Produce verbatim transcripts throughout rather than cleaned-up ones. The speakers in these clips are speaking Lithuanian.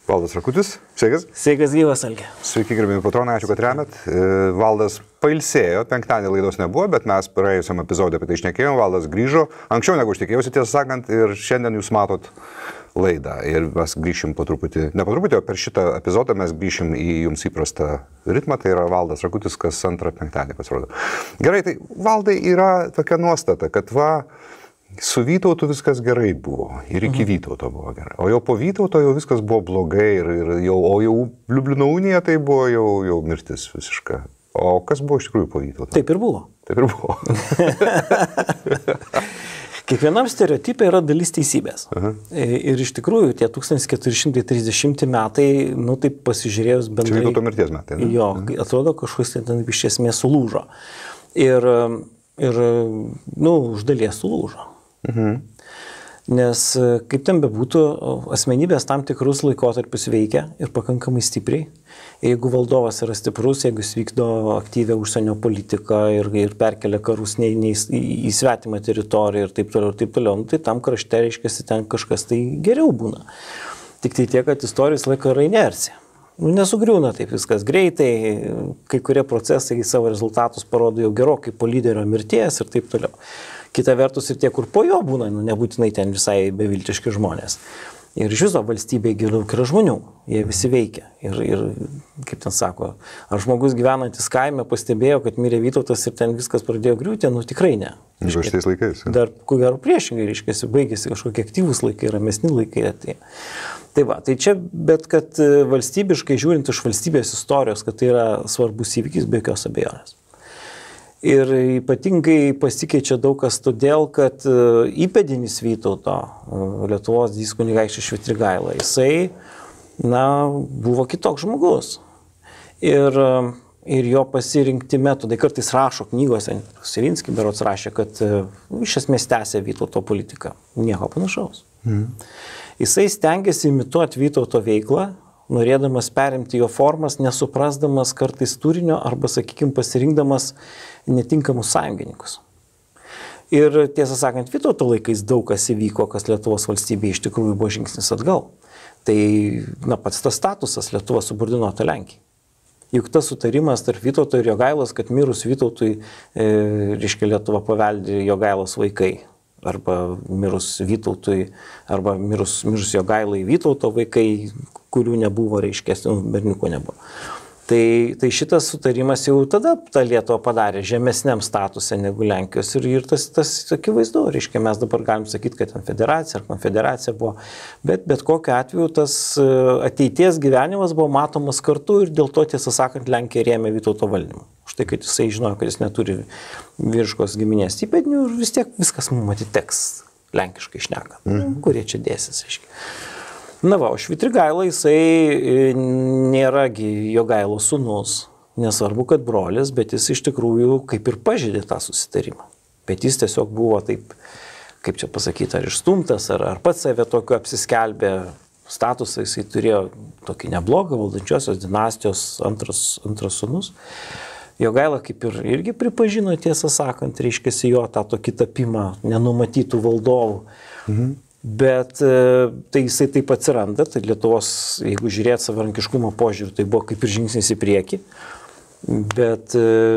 Valdas Rakutis, sveikas. Sveikas gyvas, Algi. Sveiki, gerbimi patronai, ačiū, kad remet. Valdas pailsėjo, penktadienį laidos nebuvo, bet mes praėjusiam epizodė apie tai šnekėjom. Valdas grįžo, anksčiau negu aš tikėjausi, tiesą sakant, ir šiandien jūs matot laidą. Ir mes grįšim po truputį, ne po truputį, o per šitą epizodą mes grįšim į jums įprastą ritmą, tai yra Valdas Rakutis, kas antrą penktadienį pasirodo. Gerai, tai Valdai yra tokia nuostata, kad va, su Vytautu viskas gerai buvo ir iki mhm. Vytauto buvo gerai. O jau po Vytauto jau viskas buvo blogai ir, ir jau, o jau Liublino unija tai buvo jau, jau mirtis visiška. O kas buvo iš tikrųjų po Vytauto? Taip ir buvo. Taip ir buvo. Kiekvienam stereotipai yra dalis teisybės. Aha. Ir iš tikrųjų tie tūkstantis keturi šimtai trisdešimti metai, nu taip pasižiūrėjus bendrai... Čia Vytauto mirties metai, ne? Jo, mhm. atrodo kažkas ten iš esmės sulūžo. Ir, ir nu, už dalies sulūžo. Mhm. Nes kaip ten bebūtų, asmenybės tam tikrus laikotarpius veikia ir pakankamai stipriai. Jeigu valdovas yra stiprus, jeigu jis vykdo aktyvę užsienio politiką ir, ir perkelia karus ne, ne į, į svetimą teritoriją ir taip toliau, ir taip toliau, nu, tai tam krašte reiškiasi ten kažkas tai geriau būna. Tik tai tiek, kad istorijos laiko yra inercija. Nu, nesugriūna taip viskas greitai, kai kurie procesai savo rezultatus parodo jau gerokai po lyderio mirties ir taip toliau. Kita vertus ir tie, kur po jo būna, nu, nebūtinai ten visai beviltiški žmonės. Ir iš viso valstybėje giliau yra žmonių, jie visi veikia. Ir, ir kaip ten sako, ar žmogus gyvenantis kaime pastebėjo, kad mirė Vytautas ir ten viskas pradėjo griūti, nu tikrai ne. Iš šiais laikais. Ja. Dar, ko gero priešingai, reiškiasi, baigėsi kažkokie aktyvūs laikai, ramesni laikai atėjo. Tai va, tai čia, bet kad valstybiškai žiūrint iš valstybės istorijos, kad tai yra svarbus įvykis, be jokios abejonės. Ir ypatingai pasikeičia daug kas todėl, kad įpėdinis Vytauto, Lietuvos didysis kunigaikštis Švitrigaila, jisai, na, buvo kitoks žmogus. Ir, ir jo pasirinkti metodai, kartais rašo knygose, Sirinski berods rašė, kad iš esmės tęsė Vytauto politiką. Nieko panašaus. Mhm. Jisai stengiasi imituoti Vytauto veiklą, norėdamas perimti jo formas, nesuprasdamas kartais turinio arba, sakykime, pasirinkdamas netinkamus sąjungininkus. Ir tiesą sakant, Vytauto laikais daug kas įvyko, kas Lietuvos valstybėje iš tikrųjų buvo žingsnis atgal. Tai, na, pats tas statusas Lietuva subordinuota Lenkijai. Juk tas sutarimas tarp Vytauto ir Jogailos, kad mirus Vytautui, e, reiškia, Lietuva paveldi Jogailos vaikai. Arba mirus Vytautui, arba mirus, mirus Jogailai Vytauto vaikai, kurių nebuvo, reiškia, nu, berniuko nebuvo. Tai, tai šitas sutarimas jau tada tą Lietuvą padarė žemesniam statuse negu Lenkijos ir, ir tas, tas akivaizdu, reiškia, mes dabar galim sakyti, kad ten federacija ar konfederacija buvo, bet bet kokiu atveju tas ateities gyvenimas buvo matomas kartu ir dėl to, tiesą sakant, Lenkija rėmė Vytauto valdymą. Štai, kad jisai žinojo, kad jis neturi vyriškos giminės įpėdinių ir vis tiek viskas mums atiteks lenkiškai šneka, mm. kurie čia dėsis, reiškia. Na va, o Švitrigaila jisai nėragi Jogailo sūnus, nesvarbu, kad brolis, bet jis iš tikrųjų kaip ir pažeidė tą susitarimą. Bet jis tiesiog buvo taip, kaip čia pasakyti, ar išstumtas, ar, ar pats save tokiu apsiskelbė statusą, jisai turėjo tokį neblogą valdančiosios dinastijos antras, antras sūnus. Jogaila kaip ir irgi pripažino, tiesą sakant, reiškiasi jo tą tokį tapimą nenumatytų valdovų. Mhm. Bet tai jisai taip atsiranda, tai Lietuvos, jeigu žiūrėt savarankiškumo požiūrį, tai buvo kaip ir žingsnis į priekį, bet,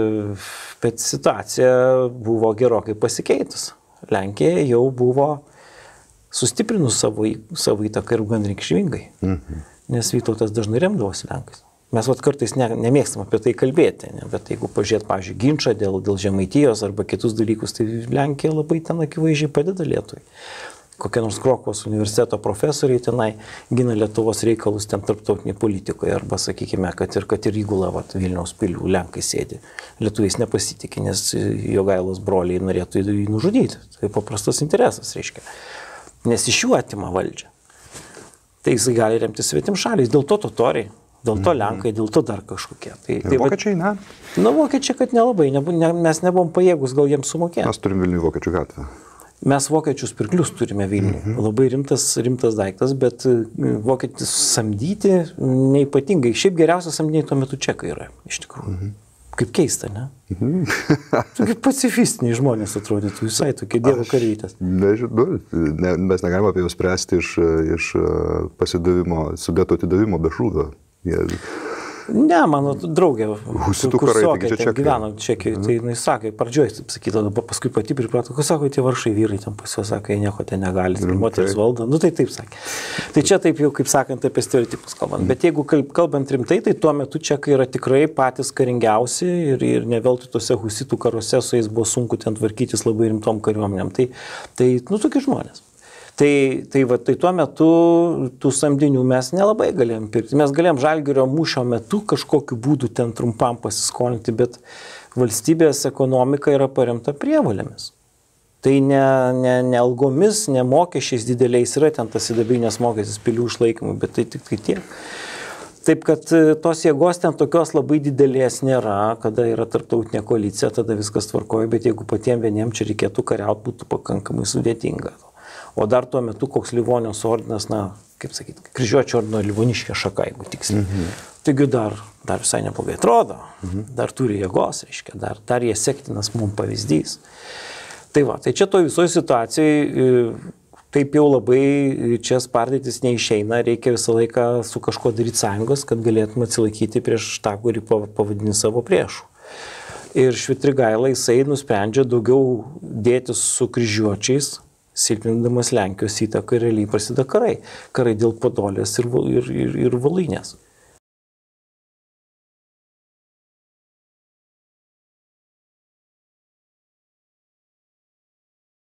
bet situacija buvo gerokai pasikeitus. Lenkija jau buvo sustiprinus savo, savo įtaką ir gan reikšmingai, mhm. nes Vytautas dažnai remdavosi Lenkais. Mes vat kartais ne, nemėgstam apie tai kalbėti, ne? Bet jeigu pažiūrėt, pavyzdžiui, ginčą dėl, dėl Žemaitijos arba kitus dalykus, tai Lenkija labai ten akivaizdžiai padeda Lietuvai. Kokie nors Krokuvos universiteto profesoriai tenai gina Lietuvos reikalus ten tarptautinėje politikoje arba, sakykime, kad ir, kad ir įgula vat, Vilniaus pilių Lenkai sėdi. Lietuviais nepasitikė, nes Jogailos broliai norėtų jį nužudyti. Tai paprastas interesas, reiškia. Nes iš jų atima valdžią. Tai jisai gali remti svetim šaliais, dėl to totoriai, dėl to Lenkai, dėl to dar kažkokie. Tai, tai vokiečiai, ne? Na, vokiečiai, kad nelabai, ne, ne, mes nebuvom pajėgus gal jiems sumokėti. Mes turim Vilnių vokiečių gatvę. Mes vokiečius pirklius turime Vilniuje. Mhm. Labai rimtas, rimtas daiktas, bet vokietis samdyti neipatingai. Šiaip geriausia samdiniai tuo metu čekai yra, iš tikrųjų. Mhm. Kaip keista, ne? Tokie pacifistiniai žmonės atrodytų, visai tokie dievo kareitas. Nežinau, ne, mes negalime apie juos spręsti iš, iš pasidavimo, sudėto atidavimo be šūvio. Jie... Ne, mano draugė, Husitų karai, kursiokė, taigi čia ten gyveno Čekijoje, tai jis sakė, pradžioj, taip sakydavo, paskui pati priprato, kas sako, tie varšai vyrai ten pas juos sakė, nieko ten negali, tai moteris valdo, nu tai taip sakė. Tai čia taip jau, kaip sakant, apie stereotipus kalbant, bet jeigu kalbant rimtai, tai tuo metu Čekai yra tikrai patys karingiausi ir, ir ne veltui tose husitų karuose su jais buvo sunku ten tvarkytis labai rimtom kariuomenėm, tai, tai nu tokie žmonės. Tai, tai, va, tai tuo metu tų samdinių mes nelabai galėjom pirkti. Mes galėjom Žalgirio mūšio metu kažkokiu būdu ten trumpam pasiskolinti, bet valstybės ekonomika yra paremta prievolėmis. Tai ne, ne, ne algomis, ne mokesčiais dideliais yra ten tas sidabrinės mokestis pilių išlaikymui, bet tai tik tai tiek. Taip, kad tos jėgos ten tokios labai didelės nėra, kada yra tarptautinė koalicija, tada viskas tvarkoja, bet jeigu patiem vieniem čia reikėtų kariauti, būtų pakankamai sudėtinga. O dar tuo metu koks Livonijos ordinas, na, kaip sakyti, kryžiuočio ordino Livoniškė šaka, jeigu tiksliai. Mhm. Taigi dar, dar visai neblogai atrodo, mhm. dar turi jėgos, reiškia, dar, dar jie sektinas mums pavyzdys. Tai va, tai čia to visoje situacijoje taip jau labai čia spardytis neišeina, reikia visą laiką su kažko daryti sąjungos, kad galėtume atsilaikyti prieš tą, kurį pavadini savo priešų. Ir Švitrigaila jisai nusprendžia daugiau dėtis su kryžiuočiais, silpnindamas Lenkijos įtaką ir realiai prasideda karai. Karai dėl Podolės ir, ir, ir, ir Voluinės.